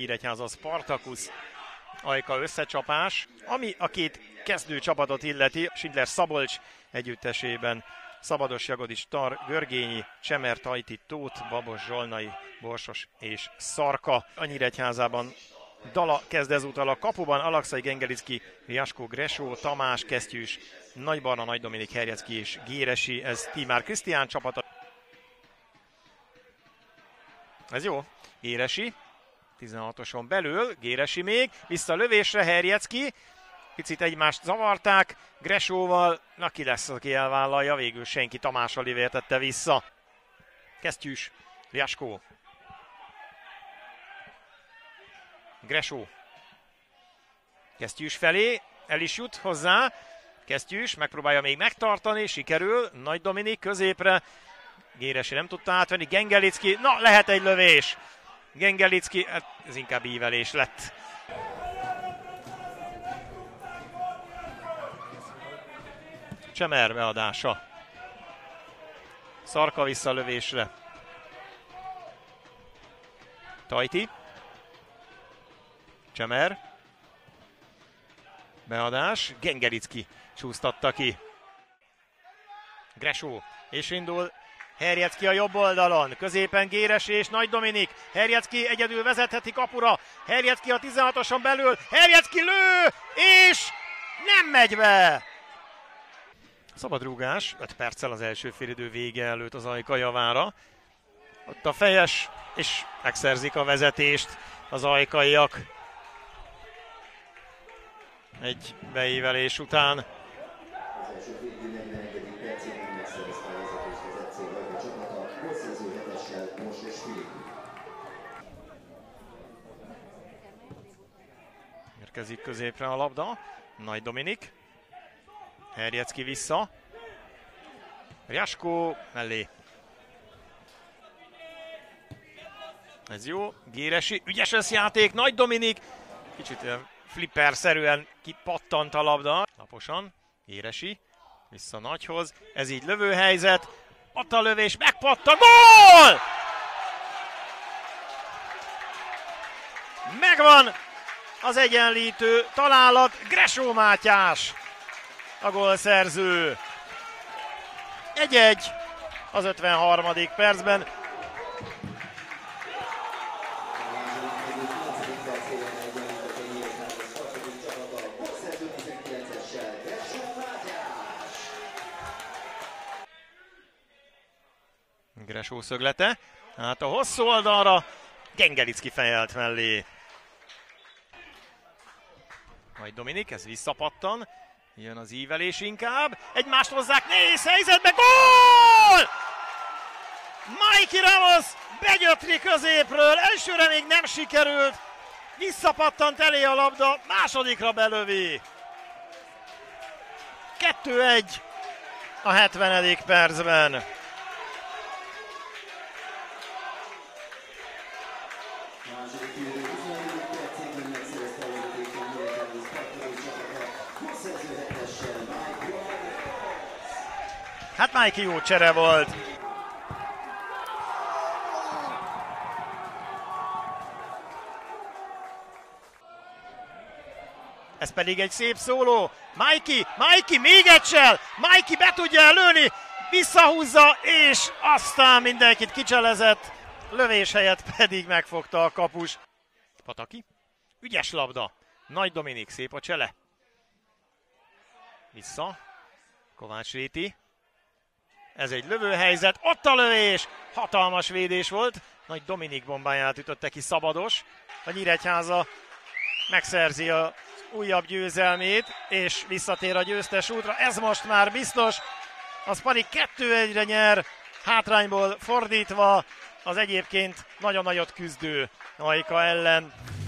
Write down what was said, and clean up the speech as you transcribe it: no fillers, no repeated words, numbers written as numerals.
Nyíregyháza Spartacus Ajka összecsapás, ami a két kezdő csapatot illeti. Schindler Szabolcs együttesében Szabados Jagodics, Tar, Görgényi, Csemer, Tajti, Tóth, Babos, Zsolnai, Borsos és Szarka. A Nyíregyházában Dala kezd ezúttal a kapuban, Alakszai, Gengelicki, Jaskó, Gresó, Tamás, Kesztyűs, Nagybarna, Nagy Dominik, Herjecki és Géresi. Ez Tímár Krisztián csapata. Ez jó. Géresi, 16-oson belül, Géresi még, vissza lövésre, Herjecki. Picit egymást zavarták, Gresóval, na ki lesz, aki elvállalja, végül senki, Tamás Olivér tette vissza. Kesztyűs, Jaskó. Gresó. Kesztyűs felé, el is jut hozzá. Kesztyűs megpróbálja még megtartani, sikerül. Nagy Dominik középre. Géresi nem tudta átvenni. Gengelicki, na lehet egy lövés. Gengelicki, ez inkább ívelés lett. Csemer beadása. Szarka vissza a lövésre. Tajti. Csemer. Beadás. Gengelicki csúsztatta ki. Gresó. És indul Herjecki a jobb oldalon. Középen Géresi és Nagy Dominik. Herjecki egyedül vezetheti kapura. Herjecki a 16-oson belül. Herjecki lő! És nem megy be! Szabadrúgás. 5 perccel az első félidő vége előtt az Ajka javára. Ott a fejes, és megszerzik a vezetést az ajkaiak. Egy beívelés után. Érkezik középre a labda. Nagy Dominik. Herjecki vissza. Jaskó mellé. Ez jó. Géresi. Ügyes összjáték. Nagy Dominik. Kicsit flipper-szerűen kipattant a labda. Laposan. Géresi. Vissza Nagyhoz. Ez így lövőhelyzet. Ott a lövés. Megpattan. Gól! Megvan az egyenlítő találat. Gresó Mátyás a gólszerző. 1-1 az 53. percben. Gresó szöglete. Hát a hosszú oldalra Gengelicki fejelt mellé. Majd Dominik, ez visszapattan. Jön az ívelés inkább. Egymást hozzák, nehéz helyzetbe. Gól! Mikey Ramos begyötri középről. Elsőre még nem sikerült. Visszapattant elé a labda. Másodikra belövi. 2-1 a 70. percben. Hát Mikey jó csere volt. Ez pedig egy szép szóló. Mikey még egyszer. Mikey be tudja lőni. Visszahúzza, és aztán mindenkit kicselezett. Lövés helyett pedig megfogta a kapus. Pataki. Ügyes labda. Nagy Dominik, szép a csele. Vissza. Kovács Réti. Ez egy lövőhelyzet, ott a lövés! Hatalmas védés volt. Nagy Dominik bombáját ütötte ki Szabados. A Nyíregyháza megszerzi az újabb győzelmét, és visszatér a győztes útra. Ez most már biztos. Az pedig 2-1-re nyer, hátrányból fordítva az egyébként nagyon nagyot küzdő Ajka ellen.